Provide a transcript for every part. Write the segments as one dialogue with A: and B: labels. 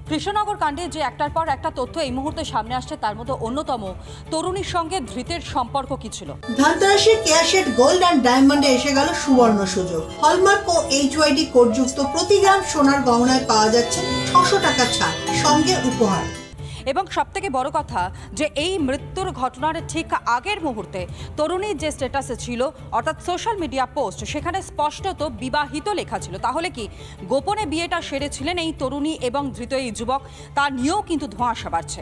A: কৃষ্ণনগর কাণ্ডে যে একটার পর একটা তথ্য এই মুহূর্তে সামনে আসছে তার মধ্যে অন্যতম তরুণীর সঙ্গে ধৃতের সম্পর্ক কি ছিল।
B: ধানতেরাসের কেয়াশেড গোল্ড অ্যান্ড ডায়মন্ডে এসে গেল সুবর্ণ সুযোগ। হলমার্ক ও HYD কোডযুক্ত প্রতি গ্রাম সোনার গহনায় পাওয়া যাচ্ছে 600 টাকা ছাড়, সঙ্গে উপহার।
A: এবং সবথেকে বড় কথা যে এই মৃত্যুর ঘটনার ঠিক আগের মুহূর্তে তরুণীর যে স্ট্যাটাসে ছিল অর্থাৎ সোশ্যাল মিডিয়া পোস্ট, সেখানে স্পষ্টত বিবাহিত লেখা ছিল। তাহলে কি গোপনে বিয়েটা সেরেছিলেন এই তরুণী এবং ধৃত এই যুবক, তা নিয়েও কিন্তু ধোঁয়াশা বাড়ছে।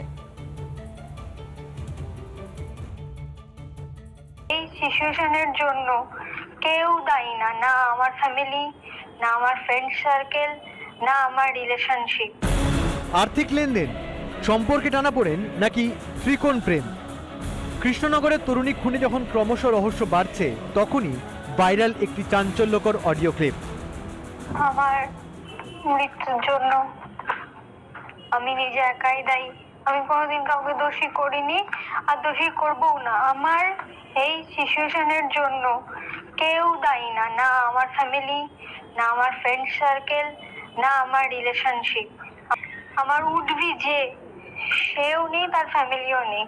C: এই সিচুয়েশনের জন্য কেউ দায়ী না, না আমার ফ্যামিলি, না আমার ফ্রেন্ড সার্কেল, না আমার রিলেশনশিপ।
D: আর্থিক লেনদেন, সম্পর্কে টানাপোড়েন নাকি ত্রিকোণ প্রেম? কৃষ্ণনগরের তরুণী খুনে যখন ক্রমশ রহস্য বাড়ছে তখনই ভাইরাল একটি চাঞ্চল্যকর অডিও ক্লিপ।
C: আমার মৃত্যুর জন্য আমি নিজে একাই দায়ী। আমি কোনোদিন কাউকে দোষী করিনি আর দোষী করবও না। আমার এই সিচুয়েশনের জন্য কেউ দায়ী না, না আমার ফ্যামিলি, না আমার ফ্রেন্ড সার্কেল, না আমার রিলেশনশিপ। আমার উঠবি যে সেও নেই, তার ফ্যামিলিও নেই।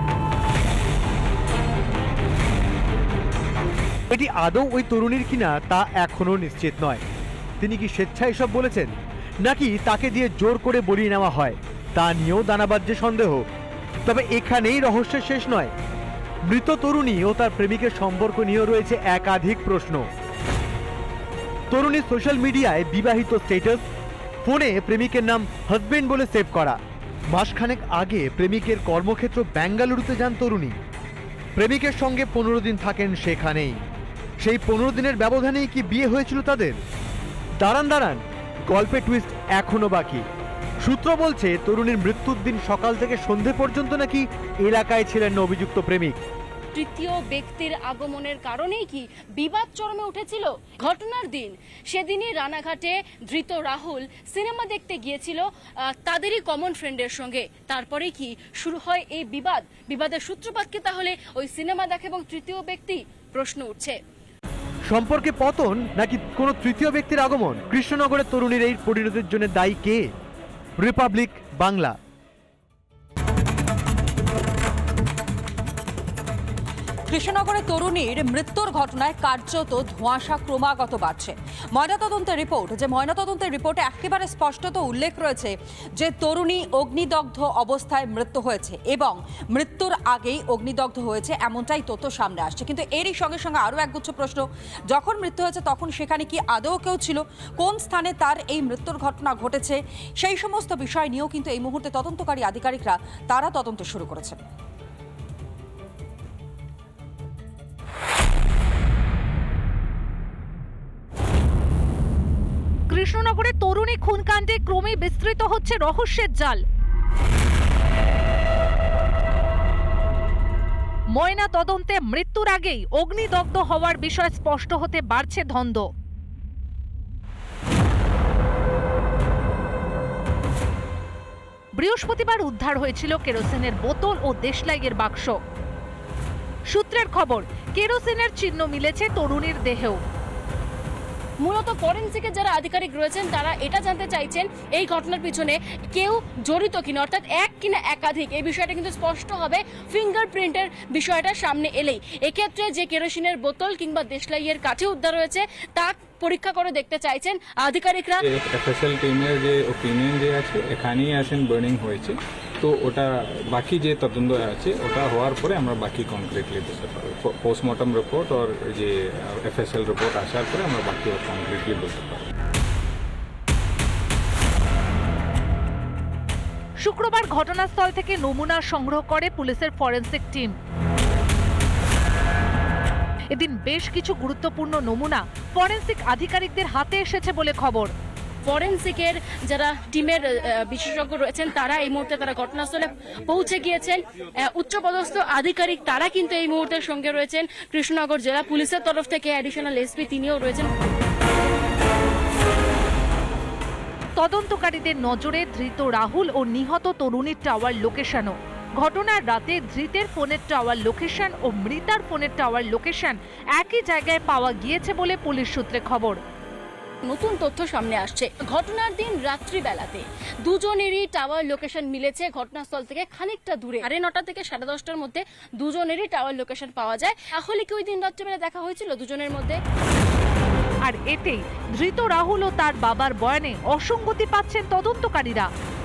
D: এটি আদৌ ওই তরুণীর কিনা তা এখনো নিশ্চিত নয়। তিনি কি স্বেচ্ছায় এসব বলেছেন নাকি তাকে দিয়ে জোর করে বলিয়ে নেওয়া হয়, তা নিয়েও দানাবাজ্যে সন্দেহ। তবে এখানেই রহস্যের শেষ নয়। মৃত তরুণী ও তার প্রেমিকের সম্পর্ক নিয়েও রয়েছে একাধিক প্রশ্ন। তরুণীর সোশ্যাল মিডিয়ায় বিবাহিত স্ট্যাটাস, ফোনে প্রেমিকের নাম হাজবেন্ড বলে সেভ করা। মাসখানেক আগে প্রেমিকের কর্মক্ষেত্র বেঙ্গালুরুতে যান তরুণী। প্রেমিকের সঙ্গে 15 দিন থাকেন সেখানেই। সেই 15 দিনের ব্যবধানেই কি বিয়ে হয়েছিল তাদের? দাঁড়ান, গল্পে টুইস্ট এখনো বাকি। সূত্র বলছে তরুণীর মৃত্যুর দিন সকাল থেকে সন্ধে পর্যন্ত নাকি এলাকায় ছিলেন অভিযুক্ত প্রেমিক।
E: তৃতীয় ব্যক্তির আগমনের কারণেই কি বিবাদ চরমে উঠেছিল? ঘটনার দিন সেদিনই রানাঘাটে ধৃত রাহুল সিনেমা দেখতে গিয়েছিল তাদেরই কমন ফ্রেন্ডের সঙ্গে। তারপরে কি শুরু হয় এই বিবাদের সূত্রপাত কি তাহলে ওই সিনেমা দেখা এবং তৃতীয় ব্যক্তি? প্রশ্ন উঠছে।
D: সম্পর্কে পতন নাকি কোনো তৃতীয় ব্যক্তির আগমন? কৃষ্ণনগরের তরুণীর এই পরিণতির জন্য দায়ী কে? রিপাবলিক বাংলা।
A: কৃষ্ণনগরের তরুণীর মৃত্যুর ঘটনায় কার্যত ধোঁয়াশা ক্রমাগত বাড়ছে। ময়নাতদন্তের রিপোর্টে একেবারে স্পষ্টত উল্লেখ রয়েছে যে তরুণী অগ্নিদগ্ধ অবস্থায় মৃত্যু হয়েছে এবং মৃত্যুর আগেই অগ্নিদগ্ধ হয়েছে, এমনটাই তথ্য সামনে আসছে। কিন্তু এরই সঙ্গে সঙ্গে আরও একগুচ্ছ প্রশ্ন। যখন মৃত্যু হয়েছে তখন সেখানে কি আদৌ কেউ ছিল? কোন স্থানে তার এই মৃত্যুর ঘটনা ঘটেছে? সেই সমস্ত বিষয় নিয়েও কিন্তু এই মুহূর্তে তদন্তকারী আধিকারিকরা তারা তদন্ত শুরু করেছেন।
F: কৃষ্ণনগরে তরুণী খুনকাণ্ডে ক্রমে বিস্তৃত হচ্ছে রহস্যের জাল। ময়না তদন্তে মৃত্যুর আগেই অগ্নিদগ্ধ হওয়ার বিষয় স্পষ্ট হতে বাড়ছে ধন্দ। বৃহস্পতিবার উদ্ধার হয়েছিল কেরোসিনের বোতল ও দেশলাইয়ের বাক্স। সূত্রের খবর, কেরোসিনের চিহ্ন মিলেছে তরুণীর দেহেও।
E: মূলত ফরেনসিকের যারা আধিকারিক রয়েছেন তারা এটা জানতে চাইছেন এই ঘটনার পিছনে কেউ জড়িত কিনা, অর্থাৎ এক কিনা একাধিক। এই বিষয়টা কিন্তু স্পষ্ট হবে ফিঙ্গারপ্রিন্টের বিষয়টা সামনে এলেই। এক্ষেত্রে যে কেরোসিনের বোতল কিংবা দেশলাইয়ের কাঠি উদ্ধার হয়েছে তা পরীক্ষা করে দেখতে চাইছেন আধিকারিকরা।
G: এফএসএল টিমের যে ওপিনিয়ন যে আছে এখানেই আসেন বার্নিং হয়েছে, তো ওটা বাকি যে তদন্ত আছে ওটা হওয়ার পরে আমরা বাকি কনক্রিটলি বলতে পারবো। পোস্টমর্টম রিপোর্ট আর যে এফএসএল রিপোর্ট আসার পরে আমরা বাকি কনক্রিটলি বলতে পারবো।
F: শুক্রবার ঘটনাস্থল থেকে নমুনা সংগ্রহ করে পুলিশের ফরেনসিক টিম। এদিন বেশ কিছু গুরুত্বপূর্ণ নমুনা ফরেনসিক আধিকারিকদের হাতে এসেছে বলে খবর।
E: ফরেনসিকের যারা টিমের বিশেষজ্ঞ রয়েছেন তারা এই মুহূর্তে তারা ঘটনাস্থলে পৌঁছে গিয়েছেন। উচ্চপদস্থ আধিকারিক তারা কিন্তু এই মুহূর্তের সঙ্গে রয়েছেন। কৃষ্ণনগর জেলা পুলিশের তরফ থেকে অ্যাডিশনাল এসপি তিনিও রয়েছেন।
F: তদন্তকারীদের নজরে ধৃত রাহুল ও নিহত তরুণীর টাওয়ার লোকেশনও। ঘটনার রাতে ধৃতের ফোনের টাওয়ার লোকেশন ও মৃতার ফোনের টাওয়ার লোকেশন একই জায়গায় পাওয়া গিয়েছে বলে পুলিশ সূত্রে খবর।
E: নতুন তথ্য সামনে আসছে। ঘটনার দিন রাত্রিবেলাতে দুজনেরই টাওয়ার লোকেশন মিলেছে ঘটনাস্থল থেকে খানিকটা দূরে। 9:30 থেকে 10:30টার মধ্যে দুজনেরই টাওয়ার লোকেশন পাওয়া যায়। তাহলে কি ওই দিন রাত্রিবেলা দেখা হয়েছিল দুজনের মধ্যে?
F: আর এতেই ধৃত রাহুল ও তার বাবার বয়ানে অসঙ্গতি পাচ্ছেন তদন্তকারীরা।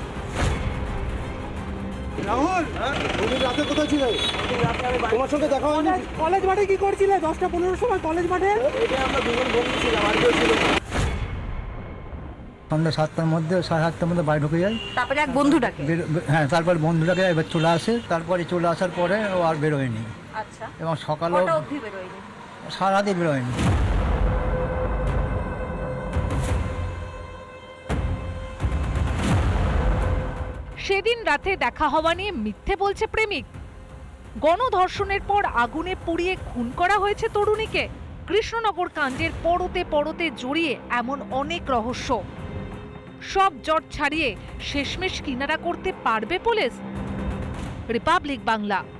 H: রাহুল, তুমি রাতে কোথায় ছিলে? তোমার সঙ্গে দেখা হয়নি? কলেজ মাঠে কি করছিলে? 10টা-15 সময় কলেজ মাঠে? এটা আমরা দুজন বন্ধু ছিলাম, আর কেউ ছিল না।
I: সন্ধ্যা 7টার মধ্যে 7:30টার মধ্যে বাড়ি ঢুকে যাই।
F: তারপরে এক বন্ধুটাকে,
I: হ্যাঁ, তারপর বন্ধুটাকে এবার চলে আসে। তারপরে চলে আসার পরে ও আর বেরোয়নি।
F: আচ্ছা,
I: এবং সকালেও সারাতে বেরোয়নি।
F: সেদিন রাতে দেখা হওয়া নিয়ে মিথ্যে বলছে প্রেমিক। গণধর্ষণের পর আগুনে পুড়িয়ে খুন করা হয়েছে তরুণীকে। কৃষ্ণনগর কাণ্ডের পরতে পরতে জড়িয়ে এমন অনেক রহস্য। সব জট ছাড়িয়ে শেষমেশ কিনারা করতে পারবে পুলিশ? রিপাবলিক বাংলা।